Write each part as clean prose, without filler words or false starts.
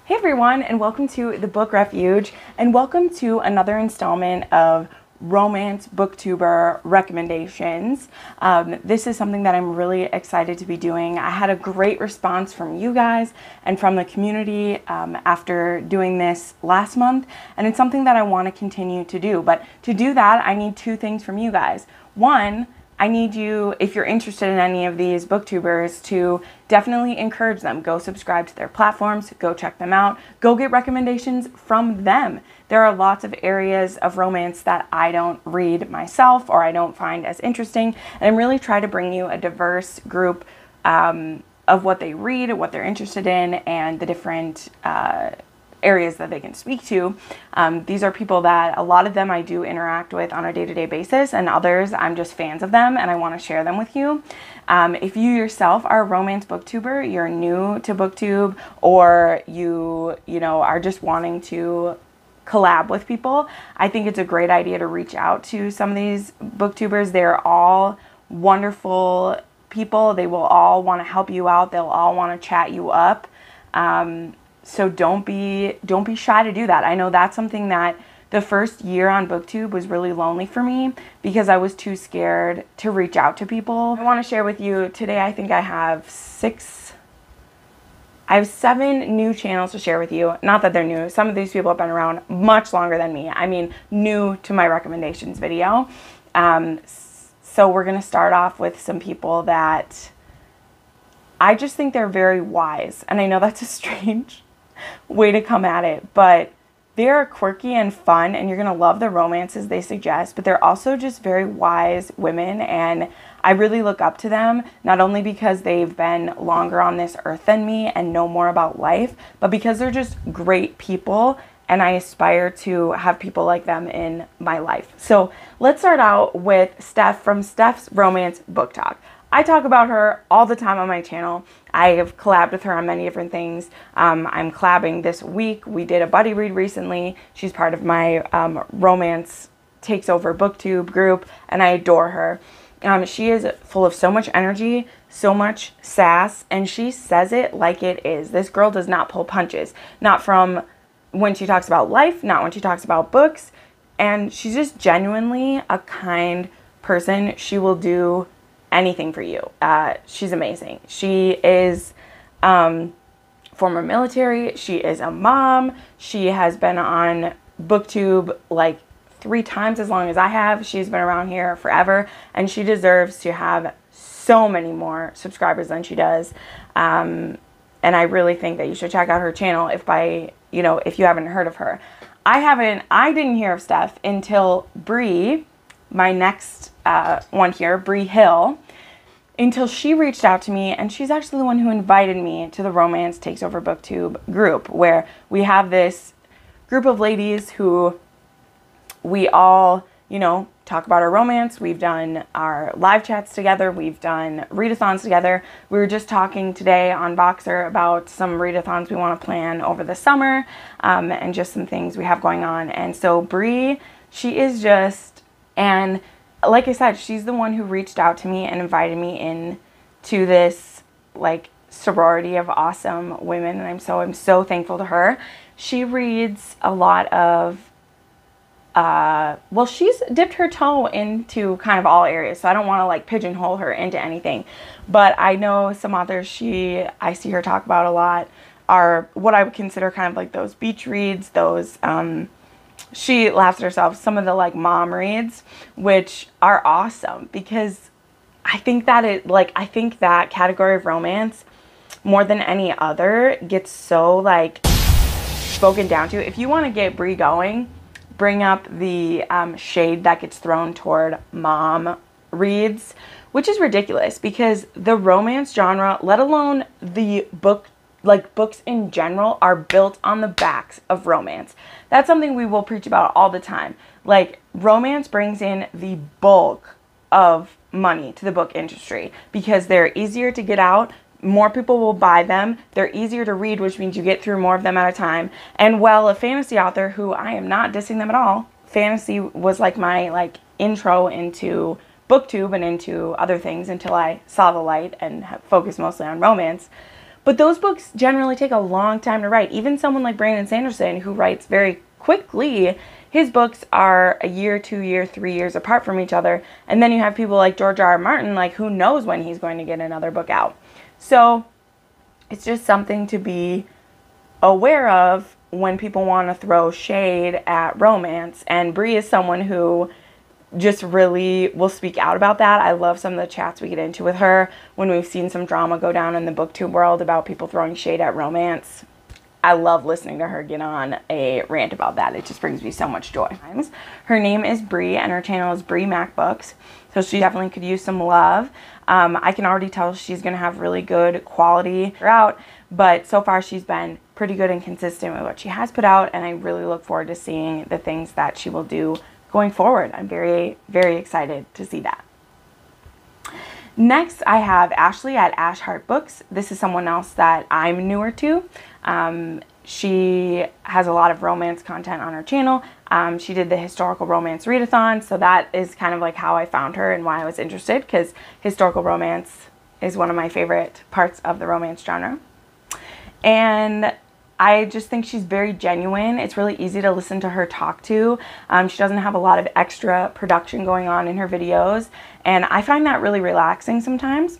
Hey everyone, and welcome to the book Refuge, and welcome to another installment of romance booktuber recommendations. This is something that I'm really excited to be doing. I had a great response from you guys and from the community after doing this last month, and it's something that I want to continue to do. But to do that, I need two things from you guys. One, I need you, if you're interested in any of these booktubers, to definitely encourage them. Go subscribe to their platforms, go check them out, go get recommendations from them. There are lots of areas of romance that I don't read myself or I don't find as interesting, and I'm really trying to bring you a diverse group of what they read, what they're interested in, and the different areas that they can speak to. These are people that a lot of them I do interact with on a day-to-day basis, and others I'm just fans of them and I want to share them with you. If you yourself are a romance booktuber, you're new to booktube, or you are just wanting to collab with people, I think it's a great idea to reach out to some of these booktubers. They're all wonderful people. They will all want to help you out. They'll all want to chat you up. So don't be shy to do that. I know that's something that the first year on BookTube was really lonely for me because I was too scared to reach out to people. I want to share with you today, I think I have 7 new channels to share with you. Not that they're new. Some of these people have been around much longer than me. I mean, new to my recommendations video. So we're going to start off with some people that I just think they're very wise. And I know that's a strange way to come at it, but they're quirky and fun, and you're gonna love the romances they suggest, but they're also just very wise women, and I really look up to them, not only because they've been longer on this earth than me and know more about life, but because they're just great people, and I aspire to have people like them in my life. So let's start out with Steph from Steph's Romance Book Talk. I talk about her all the time on my channel. I have collabed with her on many different things. I'm collabing this week. We did a buddy read recently. She's part of my Romance Takes Over BookTube group, and I adore her. She is full of so much energy, so much sass, and she says it like it is. This girl does not pull punches. Not from when she talks about life, not when she talks about books, and she's just genuinely a kind person. She will do anything for you. She's amazing. She is former military. She is a mom. She has been on BookTube like 3 times as long as I have. She's been around here forever, and she deserves to have so many more subscribers than she does. And I really think that you should check out her channel if you haven't heard of her. I didn't hear of Steph until Bree, my next one here, Bree Hill, until she reached out to me, and she's actually the one who invited me to the Romance Takes Over BookTube group, where we have this group of ladies who we all, talk about our romance. We've done our live chats together. We've done readathons together. We were just talking today on Boxer about some readathons we want to plan over the summer, and just some things we have going on. And so Bree, she is just, and like I said, she's the one who reached out to me and invited me in to this like sorority of awesome women, and I'm so thankful to her. She reads a lot of she's dipped her toe into kind of all areas, so I don't want to like pigeonhole her into anything, but I know some authors I see her talk about a lot are what I would consider kind of like those beach reads, those she laughs at herself, some of the like mom reads, which are awesome, because I think that category of romance, more than any other, gets so like spoken down to. If you want to get Bree going, bring up the shade that gets thrown toward mom reads, which is ridiculous, because the romance genre, let alone the books in general, are built on the backs of romance. That's something we will preach about all the time. Like, romance brings in the bulk of money to the book industry because they're easier to get out. More people will buy them. They're easier to read, which means you get through more of them at a time. And well, a fantasy author, who I am not dissing them at all, fantasy was like my intro into BookTube and into other things until I saw the light and focused mostly on romance. But those books generally take a long time to write. Even someone like Brandon Sanderson, who writes very quickly, his books are a year, 2 years, 3 years apart from each other. And then you have people like George R. R. Martin, like, who knows when he's going to get another book out. So it's just something to be aware of when people want to throw shade at romance. And Brie is someone who just really will speak out about that. I love some of the chats we get into with her when we've seen some drama go down in the booktube world about people throwing shade at romance. I love listening to her get on a rant about that. It just brings me so much joy. Her name is Brie, and her channel is Brie MacBooks, so she definitely could use some love. I can already tell she's going to have really good quality throughout, but so far she's been pretty good and consistent with what she has put out, and I really look forward to seeing the things that she will do going forward. I'm very, very excited to see that. Next, I have Ashley at Ash Heart Books. This is someone else that I'm newer to. She has a lot of romance content on her channel. She did the historical romance readathon, so that is kind of like how I found her and why I was interested, because historical romance is one of my favorite parts of the romance genre. And I just think she's very genuine. It's really easy to listen to her talk to. She doesn't have a lot of extra production going on in her videos, and I find that really relaxing sometimes.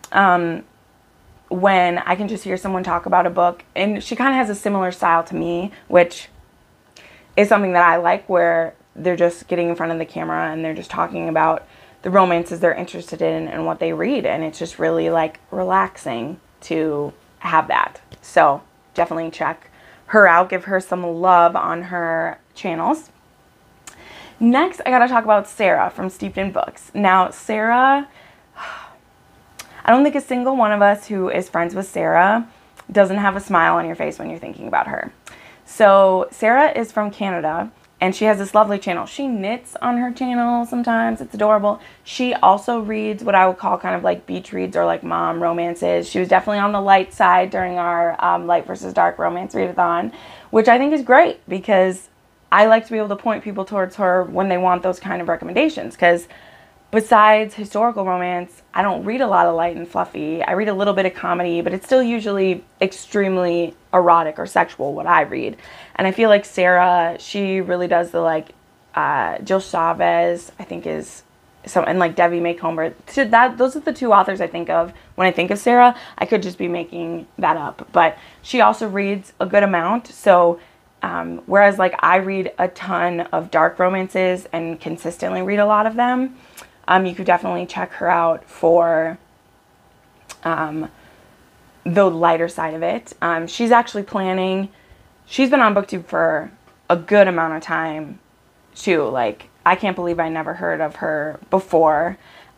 When I can just hear someone talk about a book, and she kind of has a similar style to me, which is something that I like, where they're just getting in front of the camera and they're just talking about the romances they're interested in and what they read, and it's just really like relaxing to have that. So definitely check her out, give her some love on her channels. Next, I gotta talk about Sarah from Steeped in Books. Now, Sarah, I don't think a single one of us who is friends with Sarah doesn't have a smile on your face when you're thinking about her. So Sarah is from Canada, and she has this lovely channel. She knits on her channel sometimes. It's adorable. She also reads what I would call kind of like beach reads or like mom romances. She was definitely on the light side during our light versus dark romance readathon, which I think is great, because I like to be able to point people towards her when they want those kind of recommendations, because besides historical romance, I don't read a lot of light and fluffy. I read a little bit of comedy, but it's still usually extremely erotic or sexual, what I read. And I feel like Sarah, she really does the like, Jill Chavez, I think is some, and like Debbie Macomber. Those are the two authors I think of when I think of Sarah. I could just be making that up, but she also reads a good amount. So whereas like I read a ton of dark romances and consistently read a lot of them, you could definitely check her out for the lighter side of it. She's actually planning, she's been on BookTube for a good amount of time too. Like, I can't believe I never heard of her before.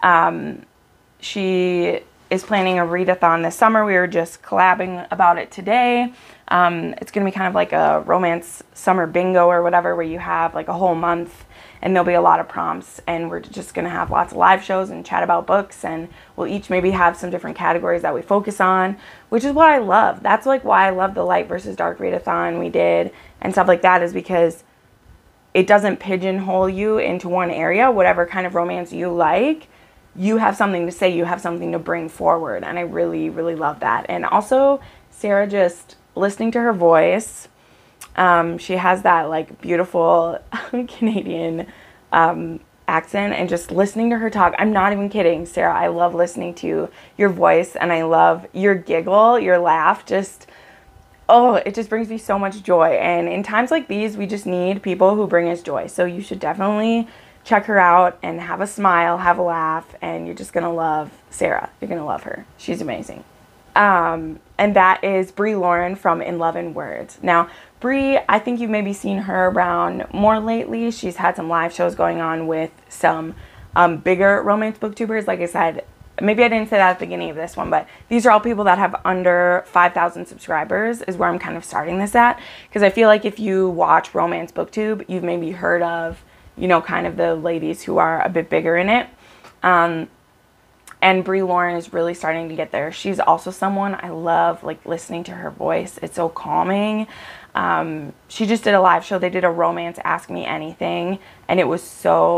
She is planning a readathon this summer. We were just collabing about it today. It's going to be kind of like a romance summer bingo or whatever, where you have like a whole month and there'll be a lot of prompts, and we're just going to have lots of live shows and chat about books, and we'll each maybe have some different categories that we focus on, which is what I love. That's like why I love the light versus dark readathon we did and stuff like that, is because it doesn't pigeonhole you into one area. Whatever kind of romance you like, you have something to say, you have something to bring forward, and I really, really love that. And also, Sarah, just listening to her voice, she has that like beautiful Canadian accent, and just listening to her talk, I'm not even kidding, Sarah, I love listening to your voice, and I love your giggle, your laugh, just, oh, it just brings me so much joy. And in times like these, we just need people who bring us joy. So you should definitely check her out and have a smile, have a laugh, and you're just gonna love Sarah. You're gonna love her. She's amazing. And that is Brie Lauren from In Love and Words. Now, Brie, I think you've maybe seen her around more lately. She's had some live shows going on with some bigger romance booktubers. Like I said, maybe I didn't say that at the beginning of this one, but these are all people that have under 5,000 subscribers is where I'm kind of starting this at. Because I feel like if you watch romance booktube, you've maybe heard of, you know, kind of the ladies who are a bit bigger in it. And Brie Lauren is really starting to get there. She's also someone I love, like, listening to her voice. It's so calming. She just did a live show. They did a romance Ask Me Anything, and it was so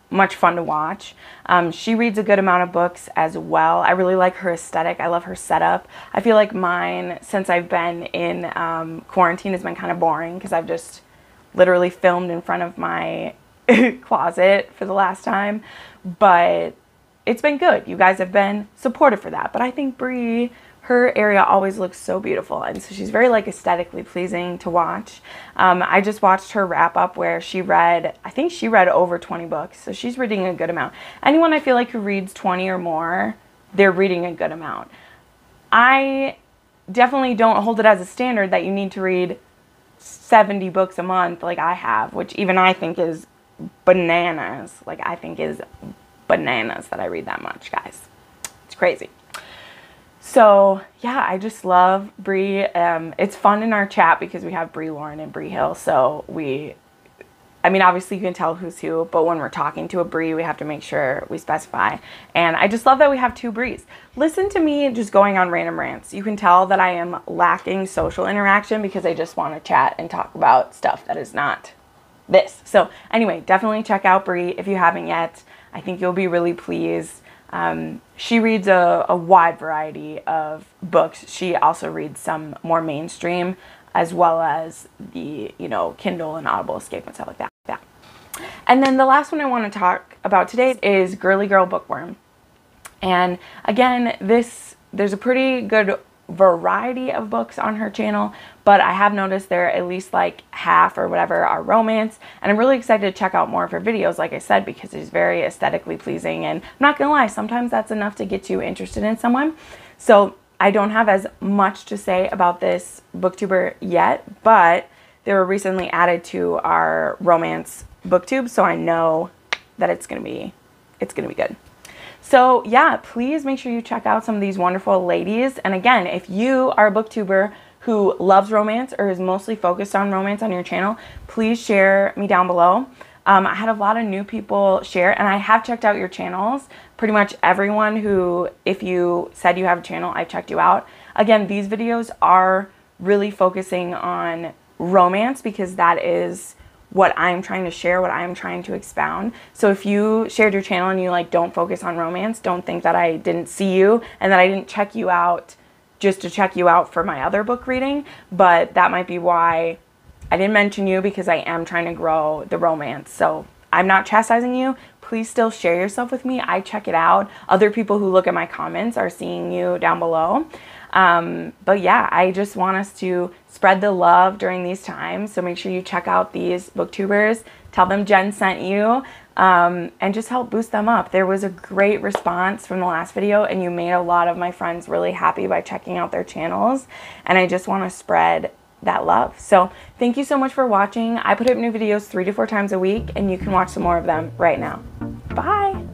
much fun to watch. She reads a good amount of books as well. I really like her aesthetic. I love her setup. I feel like mine, since I've been in quarantine, has been kind of boring because I've just literally filmed in front of my closet for the last time. But it's been good. You guys have been supportive for that. But I think Bree, her area always looks so beautiful, and so she's very like aesthetically pleasing to watch. I just watched her wrap up where she read, I think she read over 20 books, so she's reading a good amount. Anyone I feel like who reads 20 or more, they're reading a good amount. I definitely don't hold it as a standard that you need to read 70 books a month like I have, which even I think is bananas. Like, I think is bananas that I read that much, guys. It's crazy. So yeah, I just love Bree. It's fun in our chat because we have Bree Lauren and Bree Hill. So I mean, obviously you can tell who's who, but when we're talking to a Bree, we have to make sure we specify. And I just love that we have two Brees. Listen to me just going on random rants. You can tell that I am lacking social interaction because I just want to chat and talk about stuff that is not this. So anyway, definitely check out Bree if you haven't yet. I think you'll be really pleased. She reads a wide variety of books. She also reads some more mainstream, as well as the, you know, Kindle and Audible Escape and stuff like that. And then the last one I want to talk about today is Girly Girl Bookworm. And again, there's a pretty good variety of books on her channel, but I have noticed there at least like half or whatever are romance, and I'm really excited to check out more of her videos, like I said, because she's very aesthetically pleasing, and I'm not gonna lie, sometimes that's enough to get you interested in someone. So I don't have as much to say about this booktuber yet, but they were recently added to our romance booktube, so I know that it's gonna be good. So yeah, please make sure you check out some of these wonderful ladies. And again, if you are a booktuber who loves romance or is mostly focused on romance on your channel, please share me down below. I had a lot of new people share, and I have checked out your channels. Pretty much everyone who, if you said you have a channel, I checked you out. Again, these videos are really focusing on romance because that is what I'm trying to share, what I'm trying to expound. So if you shared your channel and you like don't focus on romance, don't think that I didn't see you and that I didn't check you out just to check you out for my other book reading. But that might be why I didn't mention you, because I am trying to grow the romance. So I'm not chastising you. Please still share yourself with me. I check it out. Other people who look at my comments are seeing you down below. But yeah, I just want us to spread the love during these times. So make sure you check out these booktubers, tell them Jen sent you, and just help boost them up. There was a great response from the last video, and you made a lot of my friends really happy by checking out their channels. And I just want to spread that love. So thank you so much for watching. I put up new videos 3 to 4 times a week, and you can watch some more of them right now. Bye.